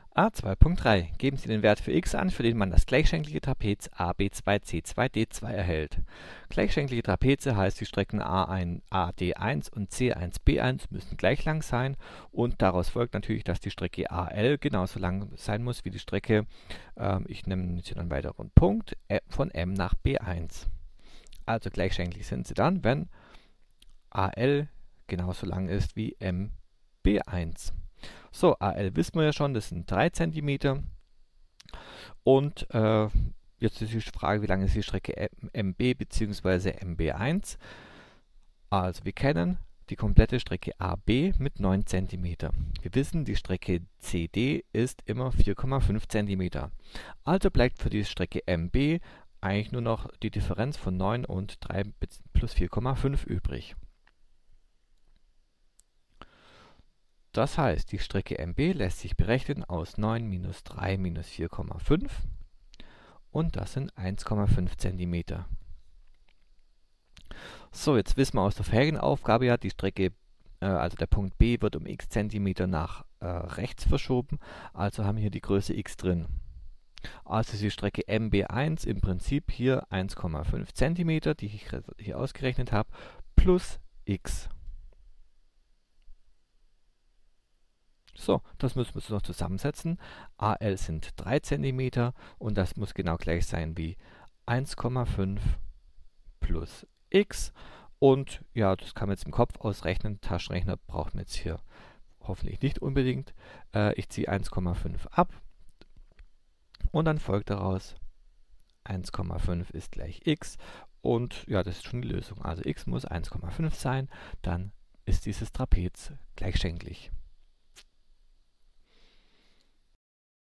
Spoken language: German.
A2.3. Geben Sie den Wert für x an, für den man das gleichschenklige Trapez AB2C2D2 erhält. Gleichschenklige Trapeze heißt, die Strecken AD1 und C1B1 müssen gleich lang sein und daraus folgt natürlich, dass die Strecke AL genauso lang sein muss wie die Strecke, ich nehme jetzt hier einen weiteren Punkt, von M nach B1. Also gleichschenklich sind sie dann, wenn AL genauso lang ist wie MB1. So, AL wissen wir ja schon, das sind 3 cm. Und jetzt ist die Frage, wie lang ist die Strecke MB bzw. MB1? Also wir kennen die komplette Strecke AB mit 9 cm. Wir wissen, die Strecke CD ist immer 4,5 cm. Also bleibt für die Strecke MB eigentlich nur noch die Differenz von 9 und 3 plus 4,5 übrig. Das heißt, die Strecke MB lässt sich berechnen aus 9 minus 3 minus 4,5 und das sind 1,5 cm. So, jetzt wissen wir aus der vorherigen Aufgabe ja, die Strecke, also der Punkt B wird um x cm nach rechts verschoben, also haben wir hier die Größe x drin. Also ist die Strecke MB1 im Prinzip hier 1,5 cm, die ich hier ausgerechnet habe, plus x. So, das müssen wir noch zusammensetzen. AL sind 3 cm und das muss genau gleich sein wie 1,5 plus x. Und ja, das kann man jetzt im Kopf ausrechnen. Taschenrechner braucht man jetzt hier hoffentlich nicht unbedingt. Ich ziehe 1,5 ab und dann folgt daraus 1,5 ist gleich x. Und ja, das ist schon die Lösung. Also x muss 1,5 sein, dann ist dieses Trapez gleichschenklich.